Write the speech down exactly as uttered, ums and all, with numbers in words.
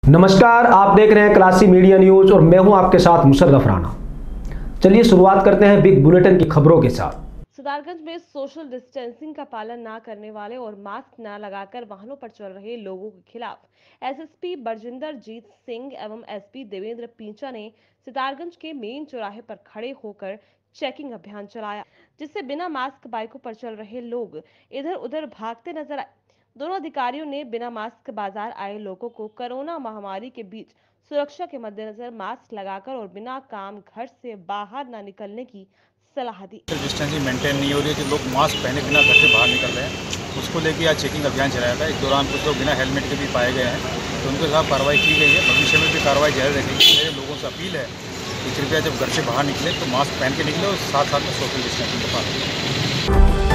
नमस्कार, आप देख रहे हैं क्लासी मीडिया न्यूज और मैं हूं आपके साथ मुशर्रफ राणा। चलिए शुरुआत करते हैं बिग बुलेटिन की खबरों के साथ। सितारगंज में सोशल डिस्टेंसिंग का पालन न करने वाले और मास्क न लगाकर वाहनों पर चल रहे लोगों के खिलाफ एसएसपी बरजिंदर जीत सिंह एवं एसपी देवेंद्र पींचा ने सितारगंज के मेन चौराहे पर खड़े होकर चेकिंग अभियान चलाया, जिससे बिना मास्क बाइकों पर चल रहे लोग इधर उधर भागते नजर आए। दोनों अधिकारियों ने बिना मास्क बाजार आए लोगों को कोरोना महामारी के बीच सुरक्षा के मद्देनजर मास्क लगाकर और बिना काम घर से बाहर न निकलने की सलाह दी। डिस्टेंसिंग मेंटेन नहीं हो रही है, जो लोग मास्क पहने बिना घर से बाहर निकल रहे हैं, उसको लेकर आज चेकिंग अभियान चलाया था। इस दौरान कुछ लोग बिना हेलमेट के भी पाए गए हैं, तो उनके खिलाफ कार्रवाई की गई है। भविष्य में भी कार्रवाई जारी रखेगी। मेरे लोगों से अपील है कि कृपया जब घर से बाहर निकले तो मास्क पहन के निकले और साथ साथ में सोशल डिस्टेंसिंग का पालन करें।